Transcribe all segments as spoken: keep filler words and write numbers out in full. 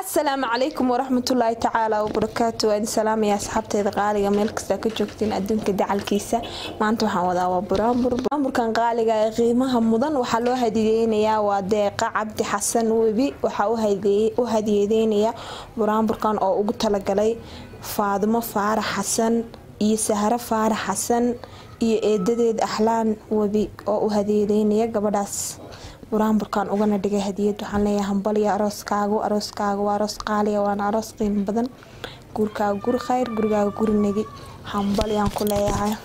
السلام عليكم ورحمة الله تعالى وبركاته. وأنا سلام يا أصحابتي غالية ملك ساكتشوكتين أدونك دعال كيسة ما أنتم حوضا وبرامبر برامبر كان غالية قيمها مضن وحلو هديين يا وديقة عبد حسن وبي وحاو هدي وهديين يا برامبر كان أو قلت لقلي فاطمة فارح حسن iyo Sahara Faarax Xasan iyo eedadeed Axlaan wabi oo u hadiyeynaya gabadhaas buraanburkan ugana dhigay hadiyad waxaan leeyahay hambaliya arooskaagu arooskaagu waa aroos qaali ah waana aroos qiimo badan gurkaaga gur khayr gurigaaga gurinagi hambaliyan ku leeyahay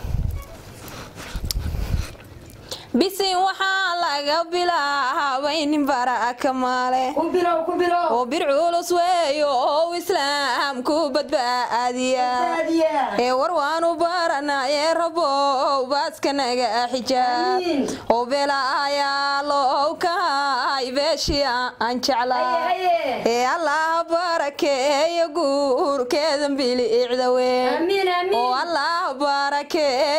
بسي وحالك بلا وين براك ماله كبيرة وكبيرة وبرعول سوي وإسلام كوبد بادية إيه وروان وبرنا يا ربو بس كنا حجاب وبلا يا لو كاي بشيا أنشعلا إيه الله بارك يقول كذا بلي إعدوي آمين آمين والله بارك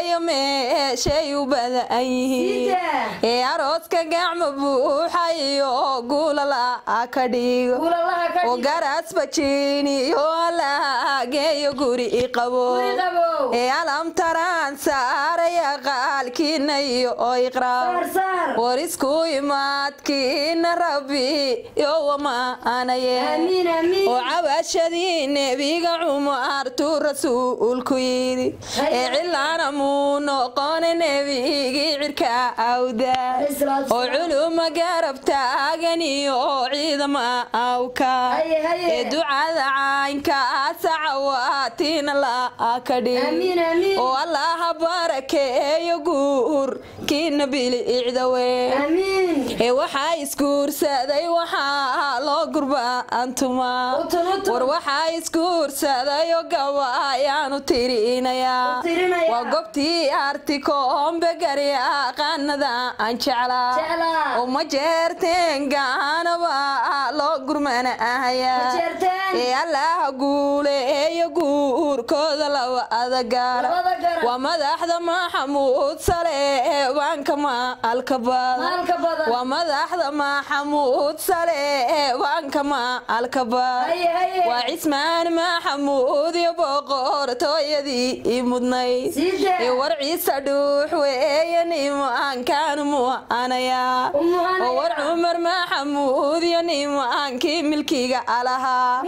يومي شيء وبدا أيه ee arooska gacmo buuxayo guulala akadhigo oo garas bajini yola geeyo guri qabo ee alam taran saaraya qalkinayo oo iqraar warisku imaadkiina rabbi yo wama anaye amiin amiin oo cabashadii nabiga umar tu rasuulku yiri ee cilaana muu noqon nabiga cirka awda oo culum garab taagani oo ciidama awka ee ducada caynka sacawaatina la akadhi amiin amiin oo allah barakeeyo guur kiina bil icdawe amiin ee waxa iskuursaday waxa loo gurba antuma war waxa iskuursaday oo gawaayaan u tirinaya waa goobtii artikoombe gariya qanada aan jeclaa oo ma jeerteen gaanaba loo gurmana ahaya ee allah guuleeyo guurkooda laba adagaar waa madaxda maxamuud saleebanka maalkabad waa madaxda maxamuud saleebanka maalkabad waa cismaan maxamuud iyo boqortooyadii mudnayd ee war ciise dhuux weeyaniimo كان مو أنا يا ور عمر محمود يا نيم أنكي ملكي علىها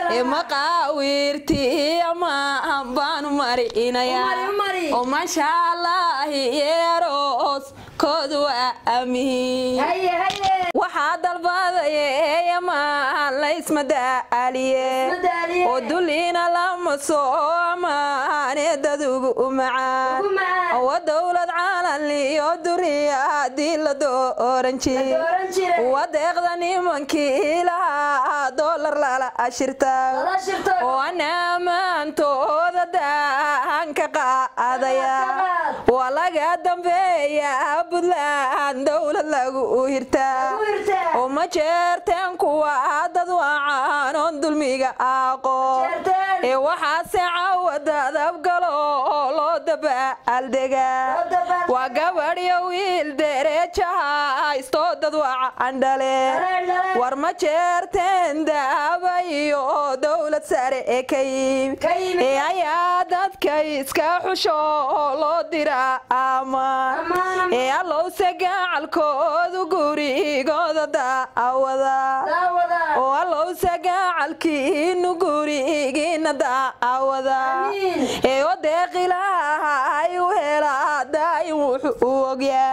مقاويرتي ما بانو مرينا يا وما شاء الله يا روس كودوا أمي وحد البضي يا ما ليس مدالية ودولينا لما صوما نددو معاه ودولة على اللي يدري هذه لدورنشي ودغدني من كيلا دولار لا أشرتا وأنا من تودا هنك قاضيا ولا قدم بيا بدلان دولة لغويرتا وما جرتن كواد وعان دلميغا أقو وحاسي عود دبقلو لو دبا الدقا وقبر يويل دريجها استودد وعندلي ورما جرتن دابيو دولة ساريكي يا دادك اسكا حشو لو ديرا امان يا لو سقع الكود وقوري قود داودا ولو سقع الكين وقوري قين داودا يا وديقي لها يوهلا دايم وحوقيا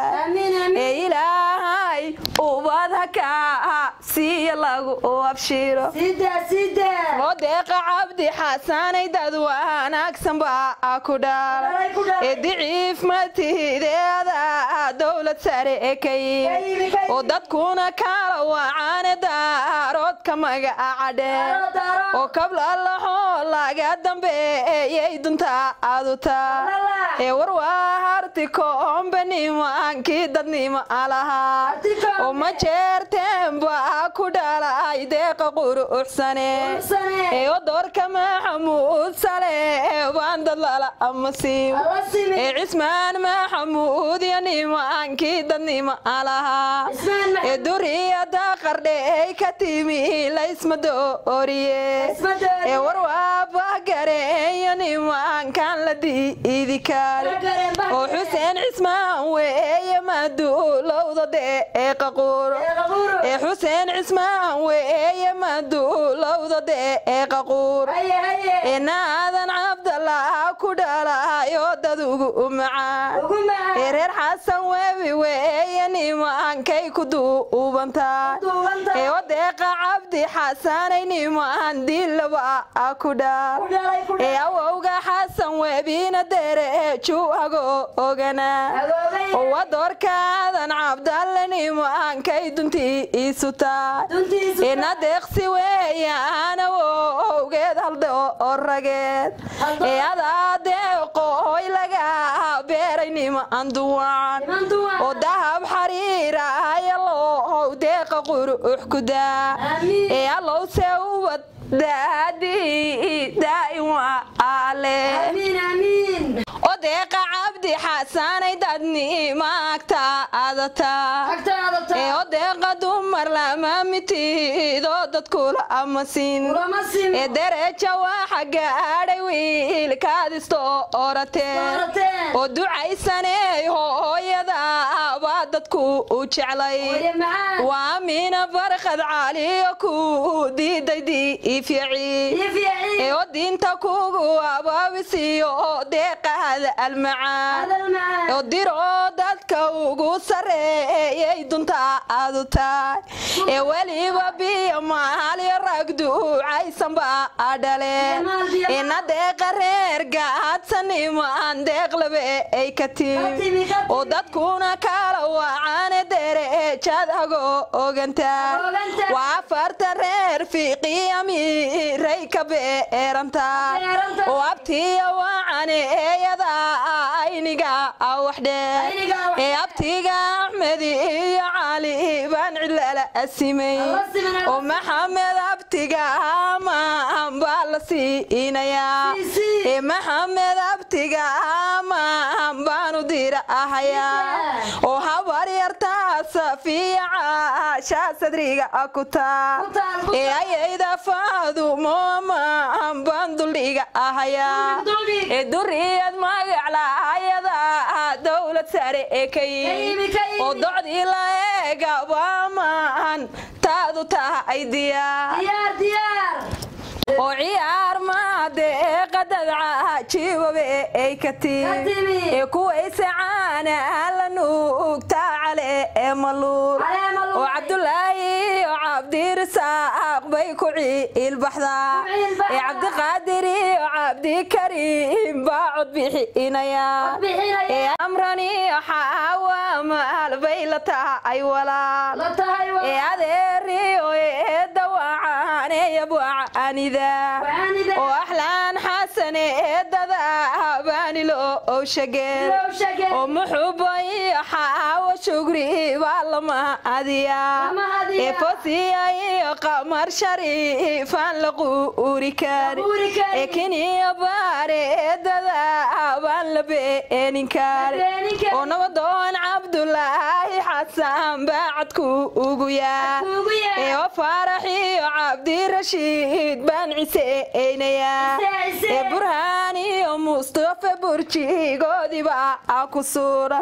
إلهي وبدك سي الله وابشيره سيدا سيدا وديق عبدي حسن يدد وانا اقسم باكودار ضعيف متي هذا دولة ساريكي وددكونا كالا وعان دارود كما قاعده وقبل الله لا قدم بي يدنتا ادوتا warwahartikoom bani maankii dadnimo alaha oo ma jeerteen baa كدالا ديق قروحسنه اي ودورك محمود سليه باند الله امسيم اي عثمان محمود يعني ما انكي دني ما لها اي دوريا دقردي كتيمي لا اسم دوريه اي وروا باغري يعني ما كان لدي ايدي كار او حسين عثمان وي ما دولودا ديق قور اي حسين عثمان وي ما دولودا ديق قور ان هذا عبد الله كدالا يوددو معا reer xasan webi weeyani maan kay ku duubanta ee wadeeqa abdi xasanayni maan dilaba akuda ee awowga xasan webina dereeju ago ogana oo wadorkaadan abdallani maan kay dunti isuta ee nadeeqsi weeyana awowgeed haldo orageed ee adadeeqo ilaga beerayni maan duwaan oo dahab xariira ayalo deeqa quruux kuda ee allow sawad daadi daaima ale amiin amiin oo deeqa abdi xasanay dadni maagta adata ee oo deeqa dumar lama mitido dadku la amasin ee dereja waxa gaaday wiilkaadisto orate oo ducaysanay hooyada waa dadku u jeclay waa mina farqad caliyo ku diiday ifici ee oo diinta kugu abaabisiyo deeqada almacaan oo diro dadka ugu sareeyay dunta aduta ee waliba biyo maali ragdu aysan ba adale ee nadeeqa reer gaadsan imaan deeq labe ay katiin oo dadkuna kala wacan dereejad ago oganta waa farta reer fiqiyami rayka beeranta oo abtiya wacan eeyada ayniga waxde ee abtiga Ahmed iyo Ali ban cilala asimay oo Maxamed abtiga ma ambalasi inaya ee Maxamed abtiga ma ambanu dira ahaya oo habar yarta safiya sha sadriga akuta ee ayayda faadu mama ambanduliga ahaya ee duriyad magacla ayada dawlad sare ee kay oo docdi la eega waaman taadu tahay diyaar diyaar oo ciyaar ma deeqa dadcajiibabe ay katiin ee kuwaysacana la nuugta cale ee maluul oo cabdullaahi oo cabdirasaaq bay ku ciil baxda ee cabdiqaadir oo cabdikariim baa cod bixinaya ee amrani xaawa maal bay la tahay walaal ee adeeriyo ee dawacaan ee yabwacanida oo ahlaan xasane dada bani lo shageen oo muxubay xaawa shugri balama adiya ee fosiya iyo qamar sharifan lagu urikar ee kiniya bare dada ban labeenikar oo nabadoon cabdullaahi xasan baadku ugu yaa ee faraxi cabdirashiid ban cise aynaya ee burhani iyo mustafa burjigoodiba ku suura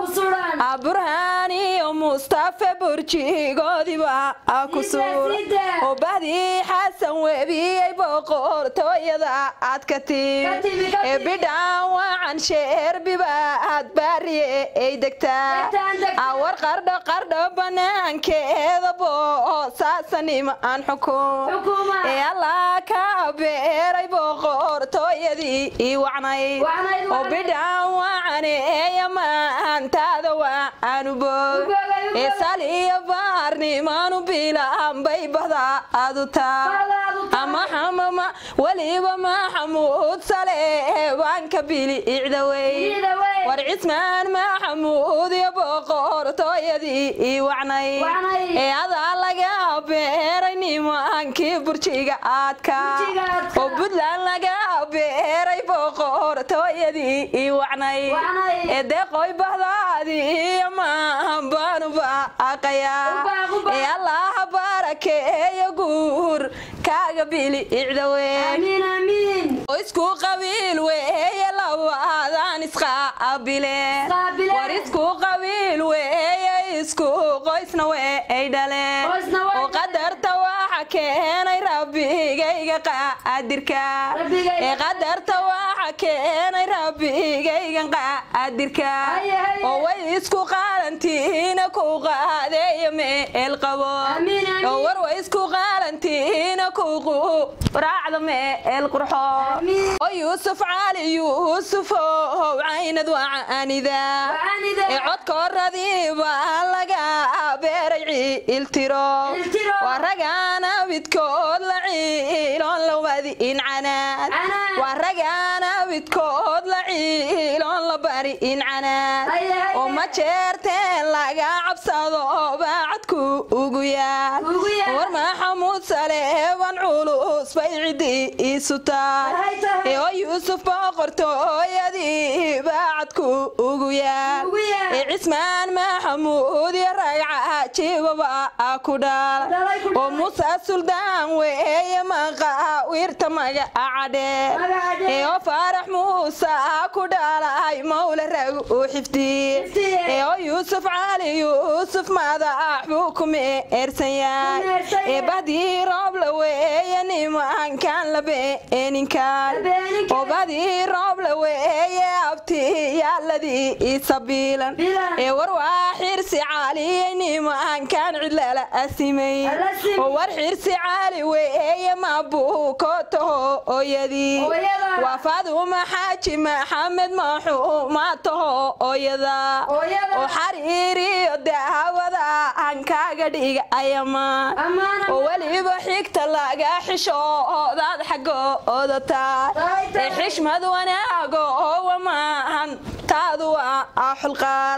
burhani iyo mustafa burjigoodiba ku suura oo bahdi xasan webiyay boqortooyada aad ka tiin ee bidhaan wacan sheer bibaad baariye ay degtaa awar qardho qardho banaankeeda boo saasanima aan xukum ee allah ka beeray boqortooyadii ii wacnay oo bidhaan wacane ee maantaada waanu boog ee saliya baarnimaanu bilaan bay bahda aadu taa ama xamama waliba maxamuud sale waan ka bili icdawey war ورعسمان محمود يا بقر تويدي وعناي هذا لقى بيرني مانكي برشيقة آتكا وبدلان لقى بيري بقر تويدي وعناي دقوي بهذه ما بانو باقيا الله بارك يا قور كاقبيلي إعدوين آمين آمين ويسكو قبيل ويا لو هذا نسخة قبيلين وريسكو قبيل ويا يسكو قيسنا ويدالين وقدرت وحكينا ربي جيجا قادركا قدرت وحكينا ربي جيجا قادركا ويسكو قالنتينا كو قادي يمي القبو ور ويسكو قالنتينا كو راعد مي القرحو ويوسف علي يوسف وعين دوعاني ذا عد كردي بالغا بيرعي الترو ورقانا بتكود لعيلون لو بدين عناد ورقانا بتكود لعيلون لو بدين عناد وما جيرتين لغا عبسادو بعدكو uguyaa war ma xamuud saleeban culus baycidi isutaa ee Yuusuf boqortooyadii baadku uguyaa ee Cismaan Maxamuud ragca jibaba ku dhal oo Musa Suldaan weeye maqaawirta magacaade ee Farax Musa ku dhalay mawla rag u xifdi ee Yuusuf Ali Yuusuf madax bukum إرسيان بدي رب لويه نيمان كان لبين كان وبدي رب لويه أبتي يا الذي يسبيلا وروح حرسي علي نيمان كان عدل أسمي وورحرس علي ويه ما بوكته يدي وفادو محاجي محمد محو ما تو يدا وحريري دعوة عنك قديق أيما وليبا حكت لقى حشوداد حقو دتا حشمد وناقو وما هن تادو حلقار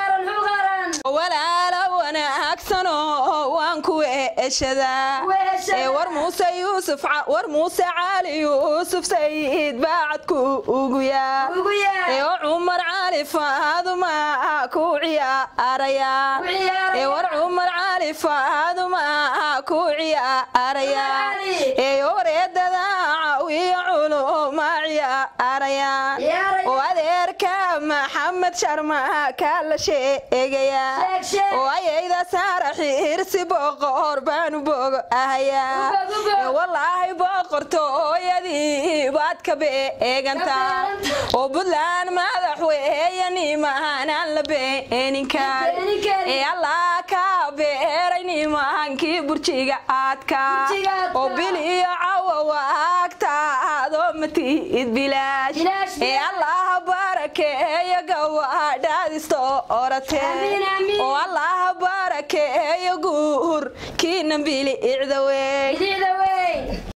ولا لو أنا أكسنو وانكو إشدا ور موسى يوسف ور موسى علي يوسف سيد بعدكو وقيا عمر علي فهذا ما كوعيا أريا ور عمر علي فهذا ما كوعيا أريا يوريد داعوي علوم عيا أريا وذيرك محمد شرما كل شيء يا وإذا صار حيرسي بقر بانو بق أهيا والله بقرتو يدي بعدك بيجنتا وبدلان ما ذحويني ما أنا لبيني كان الله كبيرني ما هنكي برشيجا أتكا وبلي عوا وقتا ضمتي بلاش الله بارك يا جوا دادستو أورتين والله بارك يا جور كي نبيلي إعذوي